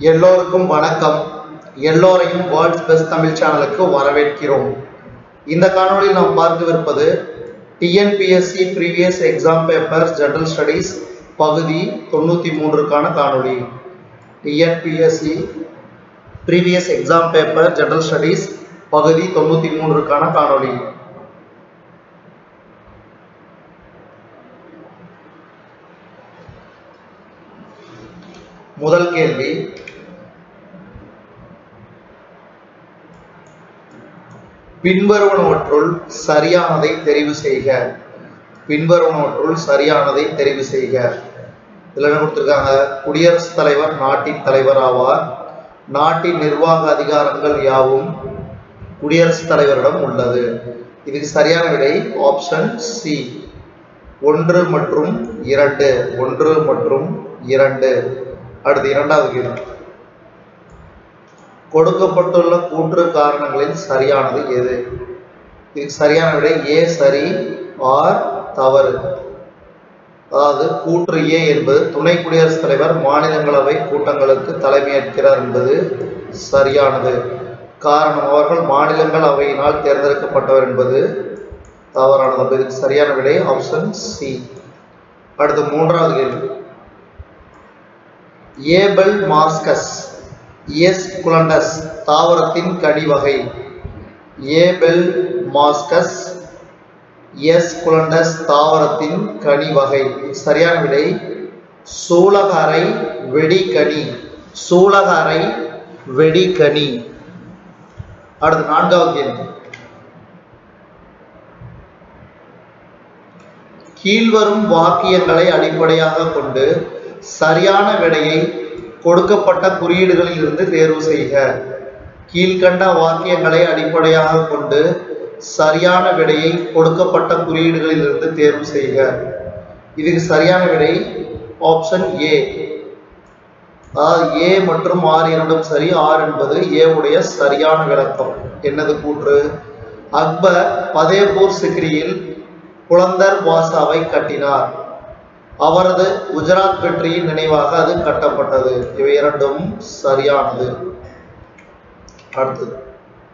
எல்லோருக்கும் வணக்கம். எல்லோரையும் வேர்ல்ட்ஸ் பெஸ்ட் தமிழ் சேனலுக்கு வரவேற்கிறோம். இந்த காணொளியில் நாம் பார்க்கவிருப்பது TNPSC previous exam papers general studies பகுதி 93க்கான காணொளி. TNPSC previous exam paper general studies பகுதி 93க்கான காணொளி. முதல் கேள்வி, பின்வருவனவற்றுள் சரியானதை தெரிவு செய்க. பின்வருவனவற்றுள் சரியானதை தெரிவு செய்க. இதுல என்ன கொடுத்திருக்காங்க? குடியரசுத் தலைவர் நாட்டின் தலைவர் ஆவார். நாட்டின் நிர்வாக அதிகாரங்கள் யாவும் குடியரசுத் தலைவரிடம் உள்ளது. இதுக்கு சரியான விடை ஆப்ஷன் சி, 1 மற்றும் 2. 1 மற்றும் 2. அடுத்து இரண்டாவது கேள்வி, கொடுக்கப்பட்டுள்ள கூற்று காரணங்களில் சரியானது எது? இதுக்கு சரியான விடை ஏ சரி, ஆர் தவறு. அதாவது கூற்று ஏ என்பது துணை குடியரசுத் தலைவர் மாநிலங்களவை கூட்டங்களுக்கு தலைமையேற்கிறார் என்பது சரியானது. காரணம், அவர்கள் மாநிலங்களவையினால் தேர்ந்தெடுக்கப்பட்டவர் என்பது தவறானது. இதுக்கு சரியான விடை ஆப்ஷன் சி. அடுத்து மூன்றாவது கேள்வி, ஏபல் மாஸ்கஸ் எஸ்குலண்டஸ் தாவரத்தின் கனி வகை. ஏபல் மாஸ்கஸ் எஸ்குலண்டஸ் தாவரத்தின் கனி வகை. சரியான விடை சூலகரை வெடிக்கனி. சூலகரை வெடிக்கனி. அடுத்து நான்காவது கேள்வி, கீழ்வரும் வாக்கியங்களை அடிப்படையாக கொண்டு சரியான விடையை கொடுக்கப்பட்ட குறியீடுகளில் இருந்து தேர்வு செய்க. கீழ்கண்ட வாக்கியங்களை அடிப்படையாக கொண்டு சரியான விடையை கொடுக்கப்பட்ட குறியீடுகளில் இருந்து தேர்வு செய்க. இதுக்கு சரியான விடை ஆப்ஷன் ஏ. அதாவது ஏ மற்றும் ஆர் இரண்டும் சரி. ஆர் என்பது ஏ உடைய சரியான விளக்கம். என்னது கூற்று? அக்பர் பதேபூர் சிக்ரியில் புலந்தர் வாசாவை கட்டினார். அவரது குஜராத் வெற்றியின் நினைவாக அது கட்டப்பட்டது. இவை இரண்டும் சரியானது. அடுத்தது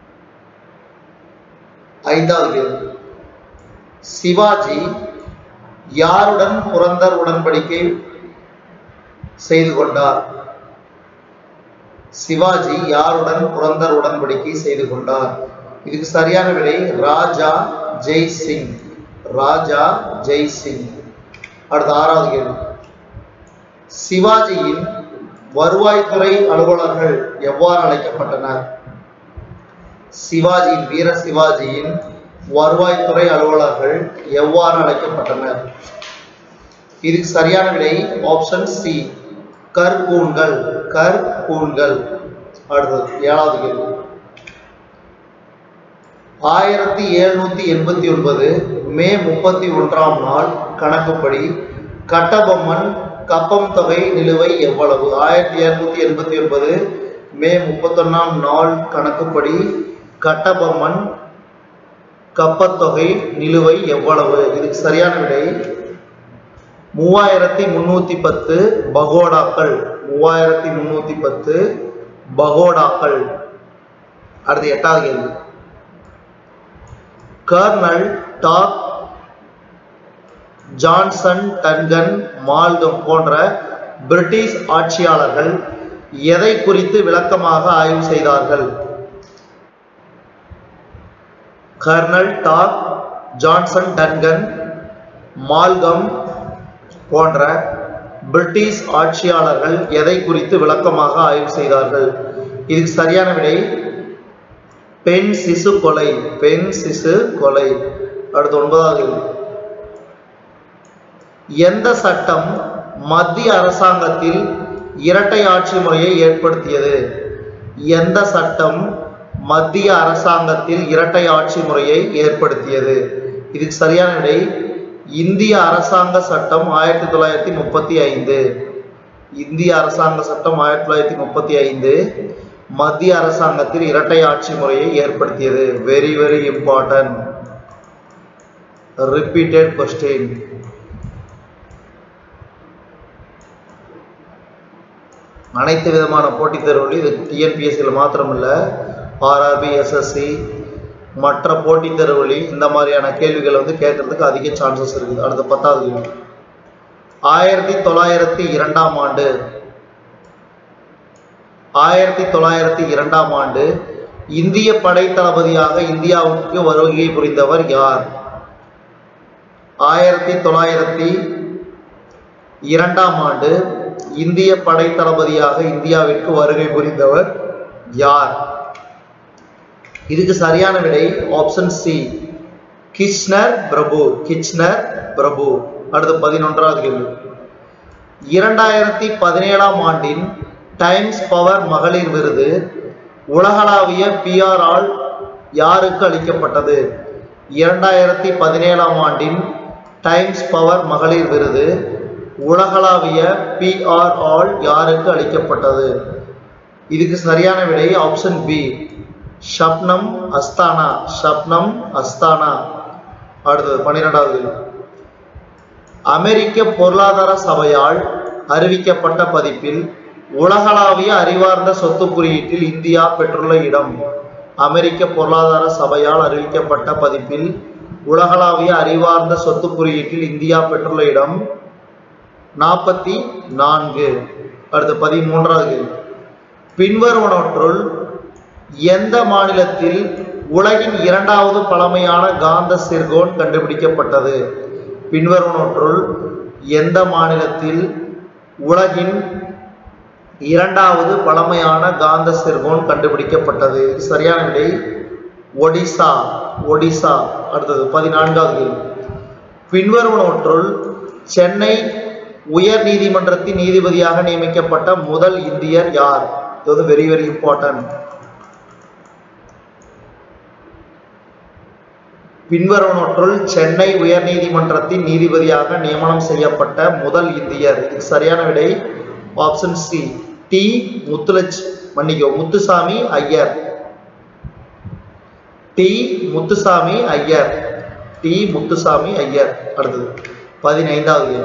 ஐந்தாவது கேள்வி, சிவாஜி யாருடன் புரந்தர் உடன்படிக்கை செய்து கொண்டார்? சிவாஜி யாருடன் புரந்தர் உடன்படிக்கை செய்து கொண்டார்? இதுக்கு சரியான விடை ராஜா ஜெய் சிங். ராஜா ஜெய் சிங். அடுத்த ஆறாவது கேள்வி, சிவாஜியின் வருவாய்த்துறை அலுவலர்கள் எவ்வாறு அழைக்கப்பட்டனர்? சிவாஜியின் வீர சிவாஜியின் வருவாய்த்துறை அலுவலர்கள் எவ்வாறு அழைக்கப்பட்டனர்? இதுக்கு சரியான விடை ஆப்ஷன் சி, கற்பூன்கள். கற்பூன்கள். அடுத்தது ஏழாவது கேள்வி, 1789 மே 31ஆம் நாள் கணக்குப்படி கட்டபொம்மன் கப்பம் தொகை நிலுவை எவ்வளவு? 1789 மே 31ஆம் நாள் கணக்குப்படி கட்டபொம்மன் கப்பத்தொகை நிலுவை எவ்வளவு? இதுக்கு சரியான விடை 3310 பகோடாக்கள். 3310 பகோடாக்கள். அடுத்து எட்டாவது கேள்வி, colonel Tod, Johnson, Duncan, Malcolm போன்ற பிரிட்டிஷ் ஆட்சியாளர்கள் எதை குறித்து விளக்கமாக ஆய்வு செய்தார்கள்? Colonel Tod, Johnson, Duncan, Malcolm போன்ற பிரிட்டிஷ் ஆட்சியாளர்கள் எதை குறித்து விளக்கமாக ஆய்வு செய்தார்கள்? இதுக்கு சரியான விடை பெண் சிசு கொலை. பெண் சிசு கொலை. அடுத்து ஒன்பதாவது, எந்த சட்டம் மத்திய அரசாங்கத்தில் இரட்டை ஆட்சி முறையை ஏற்படுத்தியது? எந்த சட்டம் மத்திய அரசாங்கத்தில் இரட்டை ஆட்சி முறையை ஏற்படுத்தியது? இதுக்கு சரியான விடை இந்திய அரசாங்க சட்டம் 1935. இந்திய அரசாங்க சட்டம் 1935 மத்திய அரசாங்கத்தில் இரட்டை ஆட்சி முறையை ஏற்படுத்தியது. Very very important repeated question. அனைத்து விதமான போட்டித் தேர்வுகளையும் இது டிஎன்பிஎஸ்சியில் மாத்திரமில்லை, ஆர்ஆர்பி, எஸ்எஸ்சி, மற்ற போட்டித் தேர்வுகளையும் இந்த மாதிரியான கேள்விகளை வந்து கேட்கறதுக்கு அதிக சான்சஸ் இருக்குது. அடுத்த 10வது கேள்வி. 1902ஆம் ஆண்டு 1902ஆம் ஆண்டு இந்திய படை தளபதியாக இந்தியாவுக்கு வருகை புரிந்தவர் யார்? 1902ஆம் ஆண்டு இந்திய படை தளபதியாக இந்தியாவிற்கு வருகை புரிந்தவர் யார்? இதுக்கு சரியான விடை ஆப்ஷன் சி, கிருஷ்ணர் பிரபு. கிருஷ்ணர் பிரபு. அடுத்து 11வது கேள்வி. 2017ஆம் ஆண்டின் டைம்ஸ் பவர் மகளிர் விருது உலகளாவிய PR ஆல் யாருக்கு அளிக்கப்பட்டது? 2017ஆம் ஆண்டின் டைம்ஸ் பவர் மகளிர் விருது உலகளாவிய PR ஆல் யாருக்கு அளிக்கப்பட்டது? இதுக்கு சரியான விடை ஆப்ஷன் பி, ஷப்னம் அஸ்தானா. ஷப்னம் அஸ்தானா. அடுத்தது 12வது. அமெரிக்க பொருளாதார சபையால் அறிவிக்கப்பட்ட பதிப்பில் உலகளாவிய அறிவார்ந்த சொத்து குறியீட்டில் இந்தியா பெற்றுள்ள இடம். அமெரிக்க பொருளாதார சபையால் அறிவிக்கப்பட்ட பதிப்பில் உலகளாவிய அறிவார்ந்த சொத்து குறியீட்டில் இந்தியா பெற்றுள்ள இடம் 44. அடுத்து 13வது. பின்வருவனவற்றுள் எந்த மாநிலத்தில் உலகின் 2வது பழமையான காந்த சிர்கோன் கண்டுபிடிக்கப்பட்டது? பின்வருவனவற்றுள் எந்த மாநிலத்தில் உலகின் 2வது பழமையான காந்த சிர்கோன் கண்டுபிடிக்கப்பட்டது? சரியான விடை ஒடிசா. ஒடிசா. அடுத்தது 14வது. பின்வருவனவற்றுள் சென்னை உயர் நீதிமன்றத்தின் நீதிபதியாக நியமிக்கப்பட்ட முதல் இந்தியர் யார்? இது வெரி வெரி இம்பார்ட்டன்ட். பின்வருவனவற்றுள் சென்னை உயர் நீதிமன்றத்தின் நீதிபதியாக நியமனம் செய்யப்பட்ட முதல் இந்தியர். இதுக்கு சரியான விடை option C, T. Muthuswamy Iyer. T. Muthuswamy Iyer. T. Muthuswamy Iyer. அடுத்தது 15வது.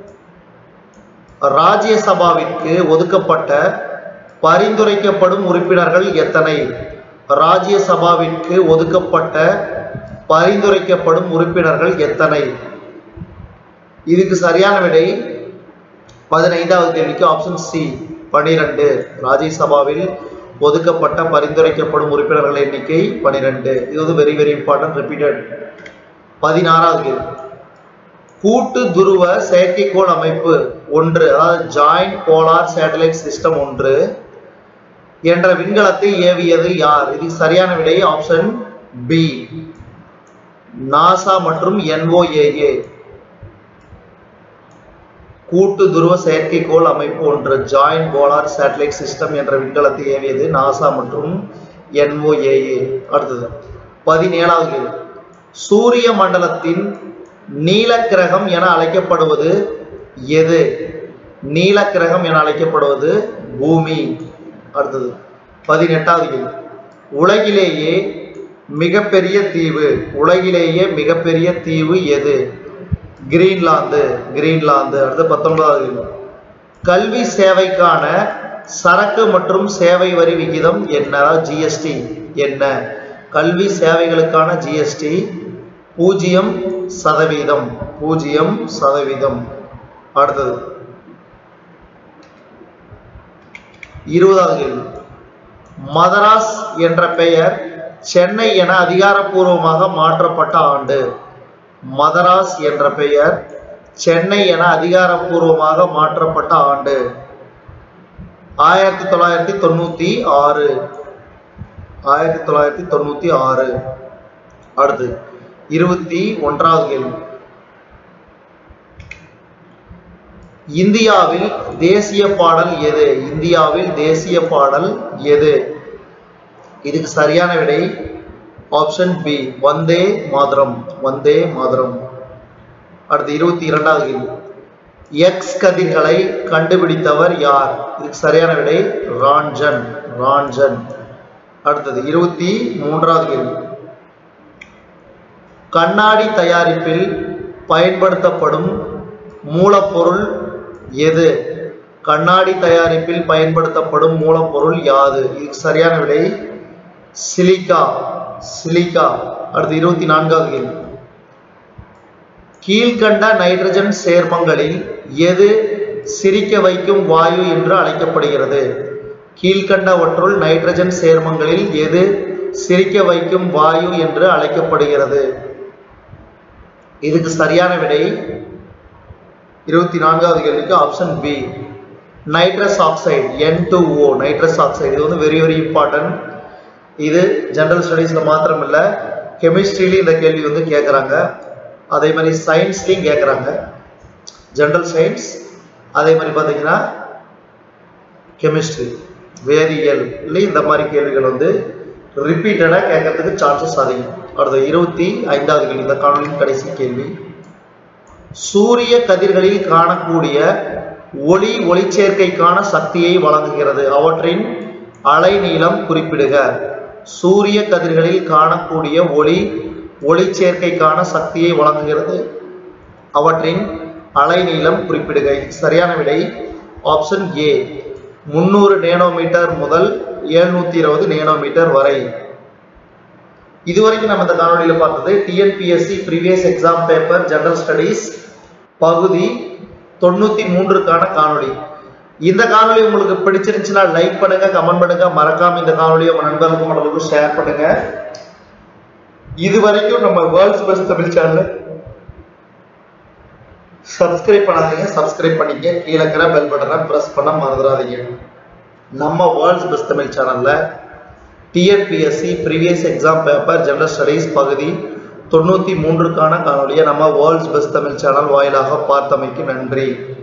ராஜ்யசபாவிற்கு ஒதுக்கப்பட்ட பரிந்துரைக்கப்படும் உறுப்பினர்கள் எத்தனை? ராஜ்யசபாவிற்கு ஒதுக்கப்பட்ட பரிந்துரைக்கப்படும் உறுப்பினர்கள் எத்தனை? இதுக்கு சரியான விடை 15வது கேள்விக்கு ஆப்ஷன் சி, 12. ராஜ்யசபாவில் ஒதுக்கப்பட்ட பரிந்துரைக்கப்படும் உறுப்பினர்கள் எண்ணிக்கை 12. இது வெரி வெரி இம்பார்ட்டன்ட், ரிப்பீட்டட். 16வது கேள்வி. கூட்டு துருவ செயற்கைக்கோள் அமைப்பு 1, அதாவது ஜாயிண்ட் போலார் சேட்டலைட் சிஸ்டம் 1 என்ற விண்கலத்தை ஏவியது யார்? இதுக்கு சரியான விடை ஆப்ஷன் பி, நாசா மற்றும் NOAA. கூட்டு துருவ செயற்கைக்கோள் அமைப்பு 1 ஜாயிண்ட் போலார் சேட்டலைட் சிஸ்டம் என்ற விண்கலத்தை ஏவியது நாசா மற்றும் NOAA. அடுத்தது 17வது கேள்வி. சூரிய மண்டலத்தின் நீலக்கிரகம் என அழைக்கப்படுவது எது? நீலக்கிரகம் என அழைக்கப்படுவது பூமி. அடுத்தது 18வது கேள்வி. உலகிலேயே மிகப்பெரிய தீவு. உலகிலேயே மிகப்பெரிய தீவு எது? கிரீன்லாந்து. கிரீன்லாந்து. அடுத்து 19வது கேள்வி. கல்வி சேவைக்கான சரக்கு மற்றும் சேவை வரி விகிதம் என்ன? GST என்ன? கல்வி சேவைகளுக்கான GST 0%. 0%. அடுத்தது 20வது கேள்வி. மதராஸ் என்ற பெயர் சென்னை என அதிகாரப்பூர்வமாக மாற்றப்பட்ட ஆண்டு. மதராஸ் என்ற பெயர் சென்னை என அதிகாரப்பூர்வமாக மாற்றப்பட்ட ஆண்டு 1996. 1996. அடுத்து 21வது கேள்வி. இந்தியாவில் தேசிய பாடல் எது? இந்தியாவில் தேசிய பாடல் எது? இதுக்கு சரியான விடை ஆப்ஷன் பி, வந்தே மாதரம். வந்தே மாதரம். அடுத்து 22வது கேள்வி. எக்ஸ் கதிர்களை கண்டுபிடித்தவர் யார்? இதுக்கு சரியான விடை ரான்ஜன். ரான்ஜன். அடுத்தது 23வது கேள்வி. கண்ணாடி தயாரிப்பில் பயன்படுத்தப்படும் மூலப்பொருள் எது? கண்ணாடி தயாரிப்பில் பயன்படுத்தப்படும் மூலப்பொருள் யாது? இதுக்கு சரியான விடை சிலிக்கா. சிலிக்கா. அடுத்து 24வது கேள்வி. கீழ்கண்ட நைட்ரஜன் சேர்மங்களில் எது சிரிக்க வைக்கும் வாயு என்று அழைக்கப்படுகிறது? கீழ்கண்டவற்றுள் நைட்ரஜன் சேர்மங்களில் எது சிரிக்க வைக்கும் வாயு என்று அழைக்கப்படுகிறது? இதுக்கு சரியான விடை 24வது கேள்விக்கு option B nitrous oxide, N2O nitrous oxide. இது வந்து வெரி வெரி இம்பார்ட்டன்ட். இது ஜெனரல் ஸ்டடீஸ்ல மாத்திரம் இல்ல, கெமிஸ்ட்ரியிலையும் இந்த கேள்வி வந்து கேட்குறாங்க, அதே மாதிரி சயின்ஸ்லையும் கேட்குறாங்க. ஜெனரல் சயின்ஸ், அதே மாதிரி பார்த்தீங்கன்னா கெமிஸ்ட்ரி, வேதியியல் இந்த மாதிரி கேள்விகள் வந்து ரிப்பீட்டடாக கேட்கறதுக்கு சான்சஸ் அதிகம். அடுத்த 25வது கேள்வி, இந்த காணொலியின் கடைசி கேள்வி. சூரிய கதிர்களில் காணக்கூடிய ஒளி ஒளிச்சேர்க்கைக்கான சக்தியை வழங்குகிறது. அவற்றின் அலைநீளம் குறிப்பிடுக. சூரிய கதிர்களில் காணக்கூடிய ஒளி ஒளிச்சேர்க்கைக்கான சக்தியை வழங்குகிறது. அவற்றின் அலைநீளம் குறிப்பிடுக. சரியான விடை ஆப்ஷன் ஏ 300 நேனோமீட்டர் முதல் 720 நேனோமீட்டர் வரை. இதுவரைக்கும் நம்ம இந்த காணொலியில் பார்த்தது TNPSC previous exam paper general studies பகுதி 93க்கான காணொலி. இந்த காணொலி உங்களுக்கு பிடிச்சிருந்துச்சுன்னா லைக் பண்ணுங்க, கமெண்ட் பண்ணுங்க, மறக்காம இந்த காணொலியை உங்க நண்பர்களுக்கும் மற்றவங்களுக்கும் ஷேர் பண்ணுங்க. இதுவரைக்கும் நம்ம world's best Tamil channel subscribe பண்ணாதீங்க, சப்ஸ்கிரைப் பண்ணிக்க. கீழே இருக்கிற பெல் பட்டனை பிரஸ் பண்ண மறந்துடாதீங்க. நம்ம வேர்ல்ட்ஸ் பெஸ்ட் தமிழ் சேனல்ல TNPSC previous exam paper general studies பகுதி 93க்கான காணொலியை நம்ம வேர்ல்ட்ஸ் பெஸ்ட் தமிழ் சேனல் வாயிலாக பார்த்தமைக்கு நன்றி.